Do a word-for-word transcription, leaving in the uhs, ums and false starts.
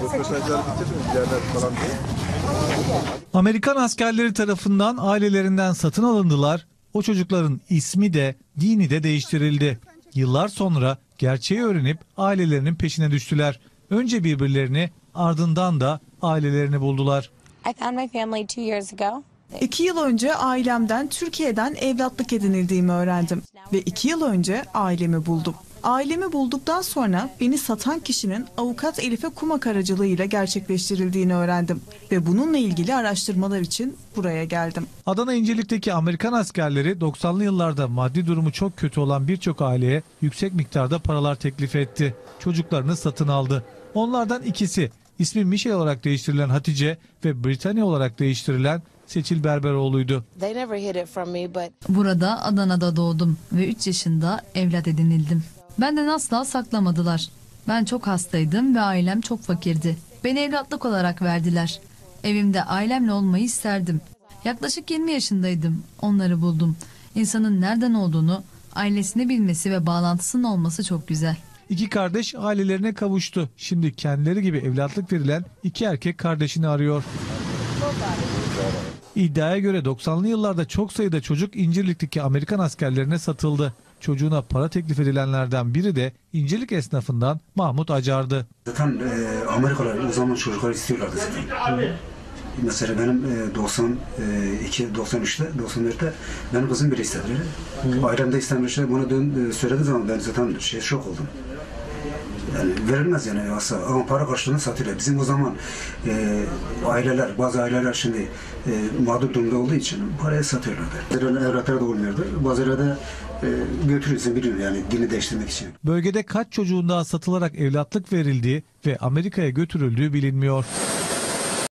Amerikan askerleri tarafından ailelerinden satın alındılar. O çocukların ismi de dini de değiştirildi. Yıllar sonra gerçeği öğrenip ailelerinin peşine düştüler. Önce birbirlerini, ardından da ailelerini buldular. I found my family two years ago. İki yıl önce ailemden Türkiye'den evlatlık edinildiğimi öğrendim ve iki yıl önce ailemi buldum. Ailemi bulduktan sonra beni satan kişinin avukat Elif'e kumak aracılığıyla gerçekleştirildiğini öğrendim ve bununla ilgili araştırmalar için buraya geldim. Adana İncirlik'teki Amerikan askerleri doksanlı yıllarda maddi durumu çok kötü olan birçok aileye yüksek miktarda paralar teklif etti. Çocuklarını satın aldı. Onlardan ikisi ismi Michelle olarak değiştirilen Hatice ve Britanya olarak değiştirilen Seçil Berberoğlu'ydu. Burada Adana'da doğdum ve üç yaşında evlat edinildim. Benden asla saklamadılar. Ben çok hastaydım ve ailem çok fakirdi. Beni evlatlık olarak verdiler. Evimde ailemle olmayı isterdim. Yaklaşık yirmi yaşındaydım. Onları buldum. İnsanın nereden olduğunu, ailesini bilmesi ve bağlantısının olması çok güzel. İki kardeş ailelerine kavuştu. Şimdi kendileri gibi evlatlık verilen iki erkek kardeşini arıyor. İddiaya göre doksanlı yıllarda çok sayıda çocuk İncirlik'teki Amerikan askerlerine satıldı. Çocuğuna para teklif edilenlerden biri de İncirlik esnafından Mahmut Acar'dı. Zaten e, Amerikalılar o zaman çocuklar istiyorlardı zaten. Mesela benim e, doksan iki doksan üçte doksan dörtte benim kızım biri istediler. Ailemde istemişler. Buna dön e, söylediği zaman ben zaten şey şok oldum. Yani verilmez yani aslında ama para karşılığında satıyorlar. Bizim o zaman e, aileler, bazı aileler şimdi e, mağdur durumda olduğu için paraya satıyorlardı. Bazıları evlatları da olmuyordu. Bazıları da e, götürüyorsun biliyorum yani dini değiştirmek için. Bölgede kaç çocuğun daha satılarak evlatlık verildiği ve Amerika'ya götürüldüğü bilinmiyor.